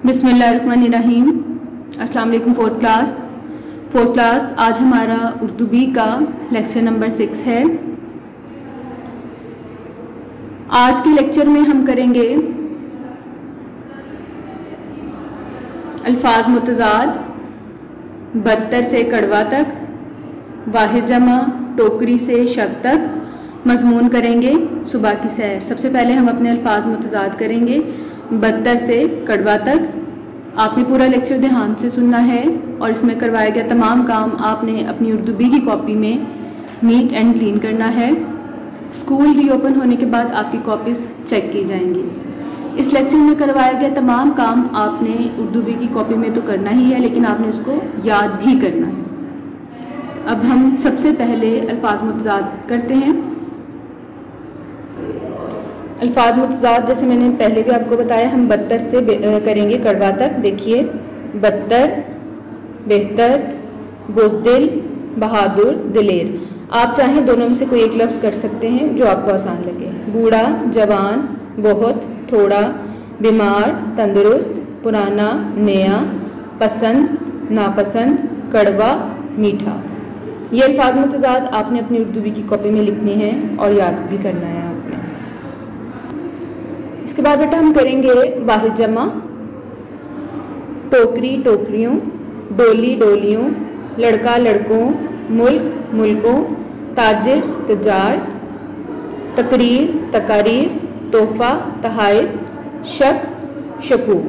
बिस्मिल्लाहिर्रहमानिर्रहीम। अस्सलाम वालेकुम। फोर्थ क्लास आज हमारा उर्दू बी का लेक्चर नंबर 6 है। आज के लेक्चर में हम करेंगे अल्फाज मुतज़ाद, बदतर से कड़वा तक, वाहिद जमा, टोकरी से शक तक, मज़मून करेंगे सुबह की सैर। सबसे पहले हम अपने अल्फाज मुतज़ाद करेंगे बदतर से कड़वा तक। आपने पूरा लेक्चर ध्यान से सुनना है और इसमें करवाया गया तमाम काम आपने अपनी उर्दू बी की कॉपी में नीट एंड क्लीन करना है। स्कूल रीओपन होने के बाद आपकी कॉपीज़ चेक की जाएंगी। इस लेक्चर में करवाया गया तमाम काम आपने उर्दू बी की कॉपी में तो करना ही है, लेकिन आपने उसको याद भी करना है। अब हम सबसे पहले अल्फाज मुतज़ाद करते हैं। अल्फाज मुतज़ाद जैसे मैंने पहले भी आपको बताया, हम बदतर से करेंगे कड़वा तक। देखिए, बदतर, बेहतर, बुज़दिल, बहादुर, दिलेर। आप चाहें दोनों में से कोई एक लफ्ज़ कर सकते हैं जो आपको आसान लगे। बूढ़ा, जवान, बहुत, थोड़ा, बीमार, तंदुरुस्त, पुराना, नया, पसंद, नापसंद, कड़वा, मीठा। ये अल्फाज मुतज़ाद आपने अपनी उर्दू बी की कॉपी में लिखने हैं और याद भी करना है आपने। इसके बाद बेटा हम करेंगे वाहिद जमा। टोकरी, टोकरियों, डोली, डोलियों, लड़का, लड़कों, मुल्क, मुल्कों, ताजिर, तजार, तकरीर, तकारीर, तोहफ़ा, तहाइफ, शक, शकूक।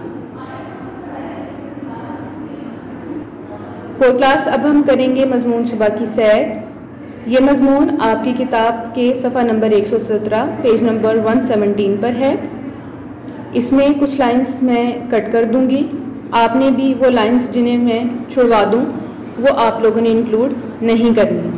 फोर्थ क्लास अब हम करेंगे मज़मून सुबह की सैर। ये मज़मून आपकी किताब के सफ़ा नंबर 117 पेज नंबर 117 पर है। इसमें कुछ लाइंस मैं कट कर दूंगी। आपने भी वो लाइंस जिन्हें मैं छुड़वा दूं वो आप लोगों ने इंक्लूड नहीं करनी।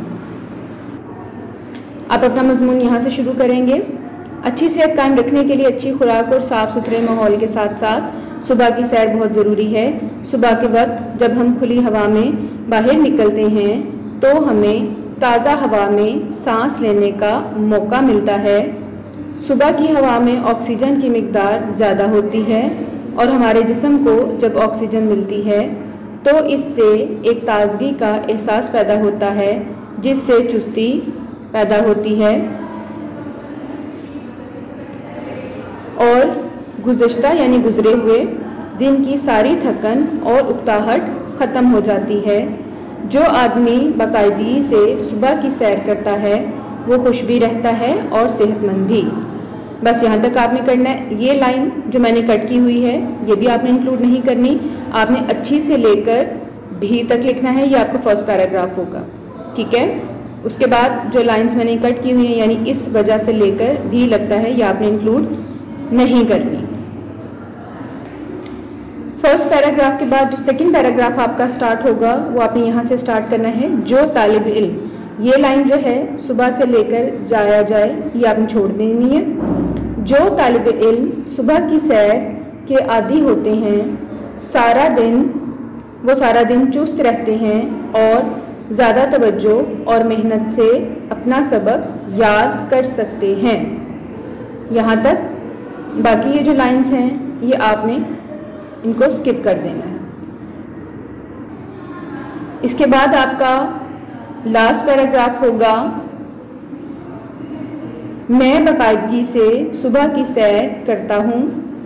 आप अपना मज़मून यहाँ से शुरू करेंगे। अच्छी सेहत कायम रखने के लिए अच्छी खुराक और साफ़ सुथरे माहौल के साथ साथ सुबह की सैर बहुत ज़रूरी है। सुबह के वक्त जब हम खुली हवा में बाहर निकलते हैं तो हमें ताज़ा हवा में सांस लेने का मौका मिलता है। सुबह की हवा में ऑक्सीजन की मिकदार ज़्यादा होती है और हमारे जिस्म को जब ऑक्सीजन मिलती है तो इससे एक ताज़गी का एहसास पैदा होता है, जिससे चुस्ती पैदा होती है और गुज़िश्ता यानी गुज़रे हुए दिन की सारी थकन और उकताहट ख़त्म हो जाती है। जो आदमी बाकायदगी से सुबह की सैर करता है वो खुश भी रहता है और सेहतमंद भी। बस यहाँ तक आपने करना है। ये लाइन जो मैंने कट की हुई है ये भी आपने इंक्लूड नहीं करनी। आपने अच्छी से लेकर भी तक लिखना है। ये आपका फर्स्ट पैराग्राफ होगा, ठीक है। उसके बाद जो लाइंस मैंने कट की हुई हैं यानी इस वजह से लेकर भी लगता है ये आपने इंक्लूड नहीं करनी। फर्स्ट पैराग्राफ के बाद जो सेकंड पैराग्राफ आपका स्टार्ट होगा वो आपने यहाँ से स्टार्ट करना है। जो तालिब इल्म, ये लाइन जो है सुबह से लेकर जाया जाए ये आपने छोड़ देनी है। जो तालिब इल्म सुबह की सैर के आदी होते हैं वो सारा दिन चुस्त रहते हैं और ज़्यादा तवज्जो और मेहनत से अपना सबक याद कर सकते हैं। यहाँ तक। बाकी ये जो लाइंस हैं ये आपने इनको स्किप कर देना है। इसके बाद आपका लास्ट पैराग्राफ होगा, मैं बाकायदगी से सुबह की सैर करता हूँ।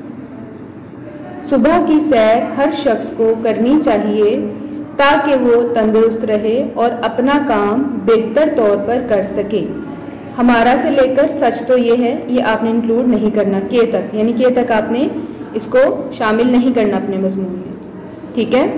सुबह की सैर हर शख्स को करनी चाहिए ताकि वो तंदुरुस्त रहे और अपना काम बेहतर तौर पर कर सके। हमारा से लेकर सच तो ये है ये आपने इंक्लूड नहीं करना। के तक यानी के तक आपने इसको शामिल नहीं करना अपने मज़मून में, ठीक है।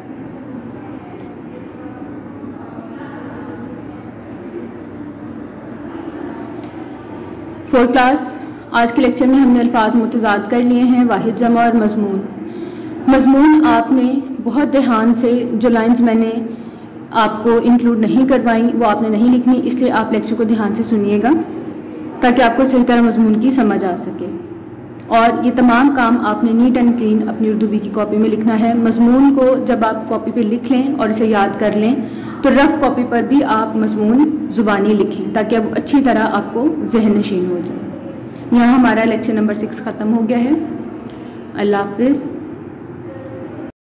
फोर्थ क्लास आज के लेक्चर में हमने अल्फाज मुतज़ाद कर लिए हैं, वाहिद जमा और मज़मून आपने बहुत ध्यान से जो लाइंस मैंने आपको इंक्लूड नहीं करवाई वो आपने नहीं लिखनी, इसलिए आप लेक्चर को ध्यान से सुनिएगा ताकि आपको सही तरह मज़मून की समझ आ सके। और ये तमाम काम आपने नीट एंड क्लीन अपनी उर्दू बी की कॉपी में लिखना है। मज़मून को जब आप कॉपी पे लिख लें और इसे याद कर लें तो रफ़ कॉपी पर भी आप मज़मून ज़ुबानी लिखें ताकि अब अच्छी तरह आपको ज़हन नशीन हो जाए। यहाँ हमारा लेक्चर नंबर 6 ख़त्म हो गया है। अल्लाह हाफ़िज़।